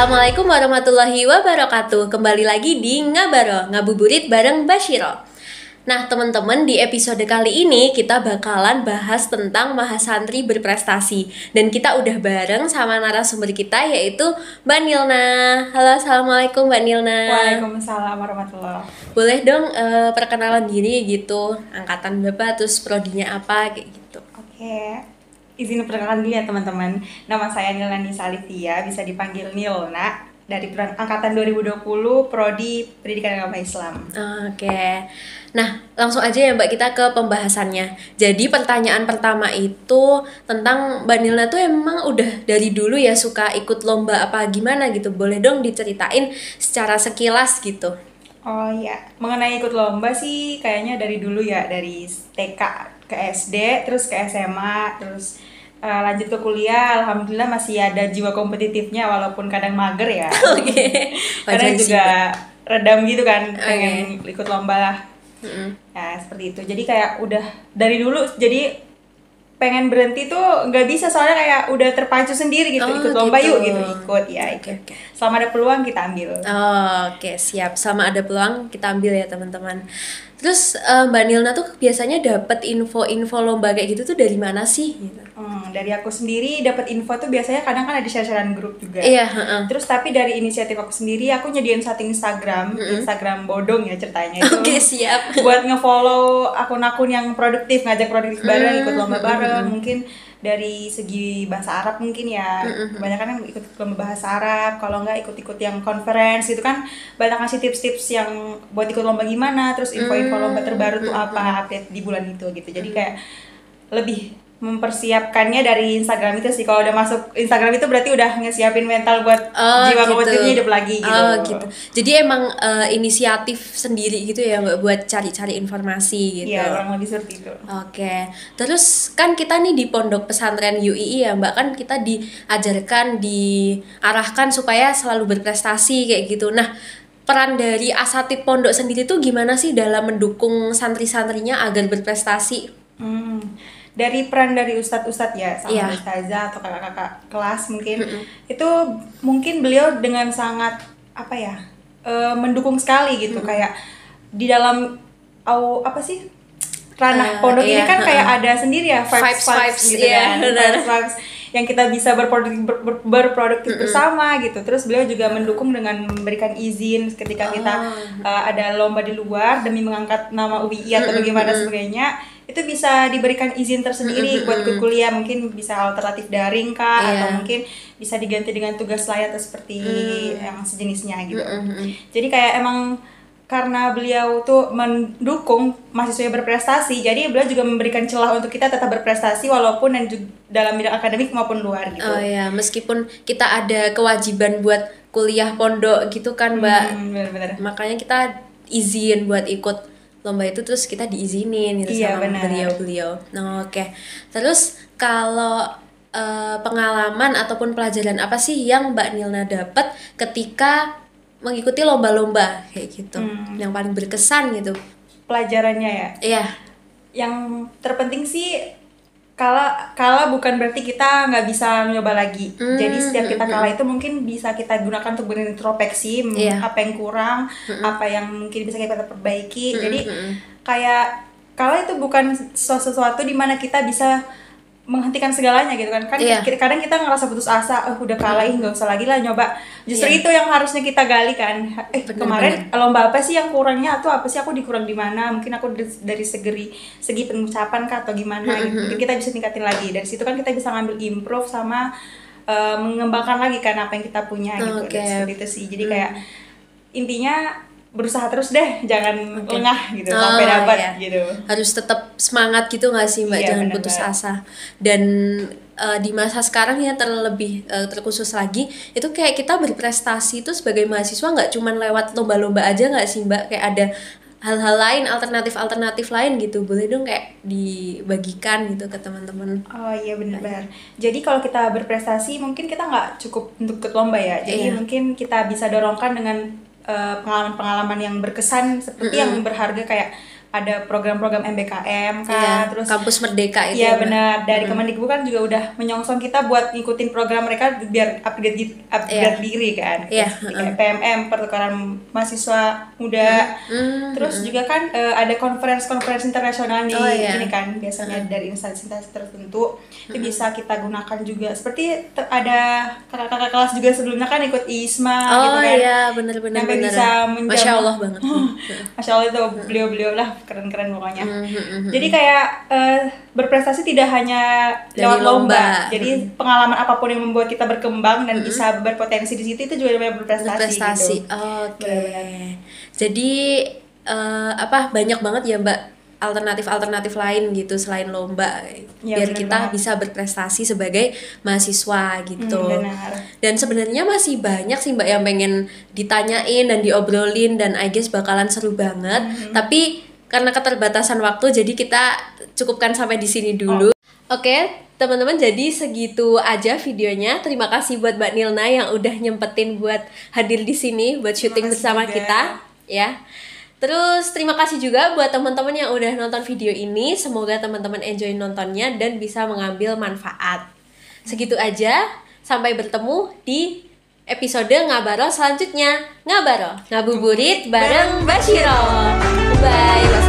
Assalamualaikum warahmatullahi wabarakatuh. Kembali lagi di Ngabaro, ngabuburit bareng Bashiro. Nah teman-teman, di episode kali ini kita bakalan bahas tentang mahasantri berprestasi. Dan kita udah bareng sama narasumber kita yaitu Mbak Nilna. Halo, Assalamualaikum Mbak Nilna. Waalaikumsalam warahmatullahi. Boleh dong perkenalan diri gitu, angkatan berapa, terus prodinya apa, kayak gitu. Oke, izin perkenalan dulu ya teman-teman. Nama saya Nilna Nisa Alifia, bisa dipanggil Nilna, dari angkatan 2020 Prodi Pendidikan Agama Islam. Oke. Nah, langsung aja ya Mbak, kita ke pembahasannya. Jadi pertanyaan pertama itu tentang Mbak Nilna tuh emang udah dari dulu ya suka ikut lomba apa gimana gitu. Boleh dong diceritain secara sekilas gitu. Oh iya, mengenai ikut lomba sih kayaknya dari dulu ya, dari TK ke SD, terus ke SMA, terus lanjut ke kuliah. Alhamdulillah masih ada jiwa kompetitifnya walaupun kadang mager ya. Oke. Kadang Wajar sih, juga Mbak. redam gitu kan, pengen ikut lomba lah. Mm-mm. Ya seperti itu. Jadi kayak udah dari dulu, jadi pengen berhenti tuh nggak bisa, soalnya kayak udah terpacu sendiri gitu. Oh, Ikut lomba gitu. yuk gitu, ikut ya Oke, ikut. oke. Selama ada peluang kita ambil. Oke, siap. Sama ada peluang kita ambil ya teman-teman. Terus Mbak Nilna tuh biasanya dapat info-info lomba kayak gitu tuh dari mana sih? Gitu. Dari aku sendiri dapat info tuh biasanya kadang kan ada share-sharean grup juga. Iya, heeh. Terus tapi dari inisiatif aku sendiri, aku nyediain satu Instagram bodong ya ceritanya itu. Oke, siap. Buat nge-follow akun-akun yang produktif, ngajak produktif bareng, ikut lomba bareng. Mungkin dari segi bahasa Arab mungkin ya, kebanyakan yang ikut lomba bahasa Arab. Kalau nggak ikut-ikut yang conference gitu kan, banyak ngasih tips-tips yang buat ikut lomba gimana, terus info-info lomba terbaru tuh apa, update di bulan itu gitu. Jadi kayak lebih mempersiapkannya dari Instagram itu sih. Kalau udah masuk Instagram itu berarti udah ngesiapin mental buat jiwa gitu. kompetitifnya hidup lagi gitu. Oh gitu. Jadi emang inisiatif sendiri gitu ya Mbak buat cari-cari informasi gitu. Iya, kurang lebih seperti itu. Oke. Terus kan kita nih di Pondok Pesantren UII ya Mbak, kan kita diajarkan, diarahkan supaya selalu berprestasi kayak gitu. Nah, peran dari asatid pondok sendiri tuh gimana sih dalam mendukung santri-santrinya agar berprestasi? Dari peran dari ustadz-ustadz ya, sama Iya. ustazah atau kakak-kakak kelas mungkin, itu mungkin beliau dengan sangat apa ya, mendukung sekali gitu. Kayak di dalam apa sih, ranah pondok ini kan kayak ada sendiri ya vibes gitu iya, kan, vibes yang kita bisa berproduktif bersama gitu. Terus beliau juga mendukung dengan memberikan izin ketika kita ada lomba di luar demi mengangkat nama UII atau bagaimana sebagainya, itu bisa diberikan izin tersendiri buat ikut kuliah. Mungkin bisa alternatif daring kah, atau mungkin bisa diganti dengan tugas lain atau seperti yang sejenisnya gitu. Jadi kayak emang karena beliau tuh mendukung mahasiswa berprestasi, jadi beliau juga memberikan celah untuk kita tetap berprestasi walaupun dalam bidang akademik maupun luar gitu. Oh ya, meskipun kita ada kewajiban buat kuliah pondok gitu kan Mbak. Benar-benar. Makanya kita izin buat ikut lomba itu, terus kita diizinin gitu Iya, sama benar. beliau-beliau. Nah, oke. Terus kalau pengalaman ataupun pelajaran apa sih yang Mbak Nilna dapat ketika mengikuti lomba-lomba kayak gitu, yang paling berkesan gitu? Pelajarannya ya, Iya. yang terpenting sih kalah bukan berarti kita nggak bisa nyoba lagi. Jadi setiap kita kalah itu mungkin bisa kita gunakan untuk berintrospeksi, apa yang kurang, apa yang mungkin bisa kita perbaiki. Jadi kayak kalah itu bukan sesuatu di mana kita bisa menghentikan segalanya gitu kan. Kadang kita ngerasa putus asa, udah kalah, nggak usah lagi lah nyoba. Justru itu yang harusnya kita gali kan. Kemarin lomba apa sih yang kurangnya, atau apa sih aku dikurang di mana? Mungkin aku dari segi pengucapan kah atau gimana gitu. Mungkin kita bisa tingkatin lagi. Dari situ kan kita bisa ngambil improve sama mengembangkan lagi kan apa yang kita punya gitu. Seperti itu sih. Jadi kayak intinya berusaha terus deh, jangan lengah gitu sampai dapat gitu. Harus tetap semangat gitu nggak sih Mbak, jangan putus asa. Dan di masa sekarang ya terlebih terkhusus lagi, itu kayak kita berprestasi itu sebagai mahasiswa nggak cuma lewat lomba-lomba aja nggak sih Mbak, kayak ada hal-hal lain, alternatif lain gitu. Boleh dong kayak dibagikan gitu ke teman-teman. Oh iya, benar-benar. Jadi kalau kita berprestasi mungkin kita nggak cukup untuk ikut lomba ya. Jadi mungkin kita bisa dorongkan dengan pengalaman-pengalaman yang berkesan seperti yang berharga, kayak ada program-program MBKM kan, terus kampus merdeka itu. Iya benar, dari Kemendikbud kan juga udah menyongsong kita buat ngikutin program mereka biar upgrade diri kan. Kayak PMM, pertukaran mahasiswa muda. Terus juga kan ada konferensi internasional ini kan biasanya dari instansi-instansi tertentu. Itu bisa kita gunakan juga. Seperti ada kakak-kakak kelas juga sebelumnya kan ikut ISMA gitu kan. Iya, benar-benar. Sampai bisa Masya Allah banget. Masya Allah itu beliau-beliau lah keren-keren pokoknya. Jadi kayak berprestasi tidak hanya lewat lomba. Jadi pengalaman apapun yang membuat kita berkembang dan bisa berpotensi di situ itu juga namanya berprestasi. Gitu. Oke. Jadi banyak banget ya Mbak alternatif lain gitu selain lomba biar kita bisa berprestasi sebagai mahasiswa gitu. Benar. Dan sebenarnya masih banyak sih Mbak yang pengen ditanyain dan diobrolin dan I guess bakalan seru banget. Tapi karena keterbatasan waktu jadi kita cukupkan sampai di sini dulu. Oke, teman-teman, jadi segitu aja videonya. Terima kasih buat Mbak Nilna yang udah nyempetin buat hadir di sini buat syuting bersama kita ya. Terus terima kasih juga buat teman-teman yang udah nonton video ini. Semoga teman-teman enjoy nontonnya dan bisa mengambil manfaat. Segitu aja. Sampai bertemu di episode Ngabaro selanjutnya. Ngabaro, ngabuburit bareng Mbak Shiro. Bye.